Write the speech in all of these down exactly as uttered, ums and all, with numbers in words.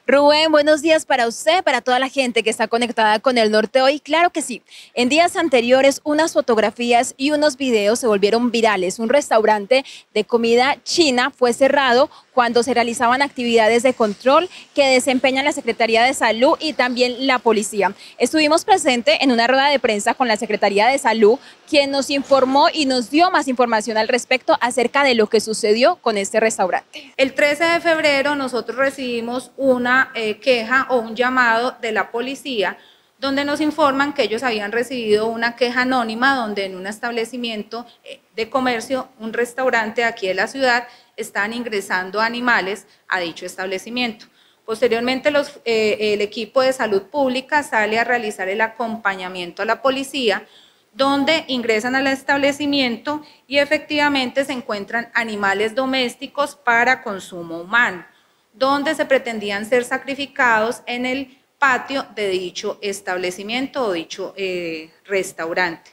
Rubén, buenos días para usted, para toda la gente que está conectada con el norte hoy. Claro que sí. En días anteriores, unas fotografías y unos videos se volvieron virales. Un restaurante de comida china fue cerrado cuando se realizaban actividades de control que desempeñan la Secretaría de Salud y también la policía. Estuvimos presentes en una rueda de prensa con la Secretaría de Salud, quien nos informó y nos dio más información al respecto acerca de lo que sucedió con este restaurante. El trece de febrero nosotros recibimos una eh, queja o un llamado de la policía donde nos informan que ellos habían recibido una queja anónima donde en un establecimiento de comercio, un restaurante aquí de la ciudad, están ingresando animales a dicho establecimiento. Posteriormente los, eh, el equipo de salud pública sale a realizar el acompañamiento a la policía, donde ingresan al establecimiento y efectivamente se encuentran animales domésticos para consumo humano, donde se pretendían ser sacrificados en el patio de dicho establecimiento o dicho eh, restaurante.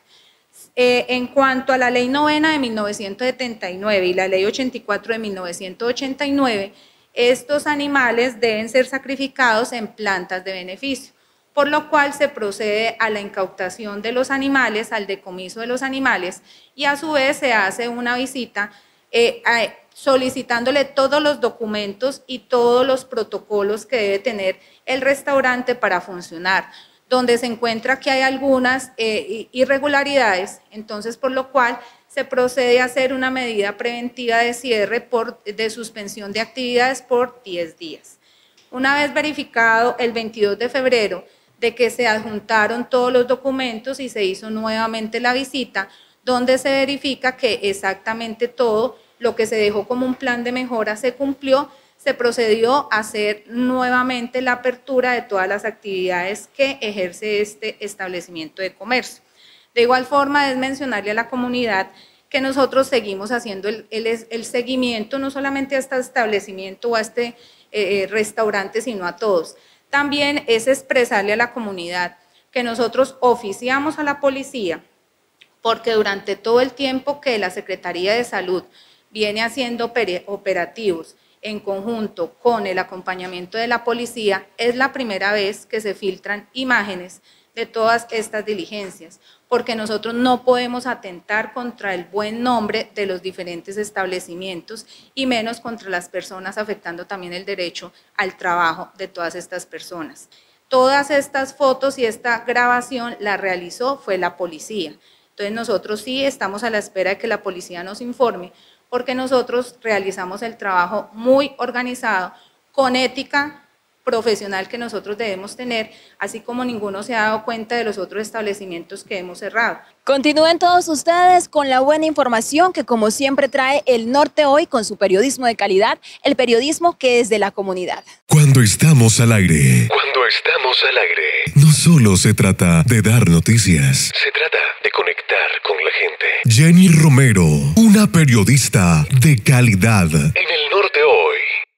Eh, en cuanto a la ley novena de mil novecientos setenta y nueve y la ley ochenta y cuatro de mil novecientos ochenta y nueve, estos animales deben ser sacrificados en plantas de beneficio, por lo cual se procede a la incautación de los animales, al decomiso de los animales y a su vez se hace una visita eh, a, solicitándole todos los documentos y todos los protocolos que debe tener el restaurante para funcionar, donde se encuentra que hay algunas eh, irregularidades, entonces por lo cual se procede a hacer una medida preventiva de cierre por, de suspensión de actividades por diez días. Una vez verificado el veintidós de febrero de que se adjuntaron todos los documentos y se hizo nuevamente la visita, donde se verifica que exactamente todo lo que se dejó como un plan de mejora se cumplió, se procedió a hacer nuevamente la apertura de todas las actividades que ejerce este establecimiento de comercio. De igual forma, es mencionarle a la comunidad que nosotros seguimos haciendo el, el, el seguimiento no solamente a este establecimiento o a este eh, restaurante, sino a todos. También es expresarle a la comunidad que nosotros oficiamos a la policía porque durante todo el tiempo que la Secretaría de Salud viene haciendo operativos en conjunto con el acompañamiento de la policía, es la primera vez que se filtran imágenes de todas estas diligencias, porque nosotros no podemos atentar contra el buen nombre de los diferentes establecimientos y menos contra las personas, afectando también el derecho al trabajo de todas estas personas. Todas estas fotos y esta grabación la realizó fue la policía. Entonces nosotros sí estamos a la espera de que la policía nos informe, porque nosotros realizamos el trabajo muy organizado, con ética profesional que nosotros debemos tener, así como ninguno se ha dado cuenta de los otros establecimientos que hemos cerrado. Continúen todos ustedes con la buena información que como siempre trae el Norte Hoy con su periodismo de calidad, el periodismo que es de la comunidad. Cuando estamos al aire. Cuando estamos al aire. No solo se trata de dar noticias. Se trata de conectar con la gente. Jenny Romero, una periodista de calidad. En el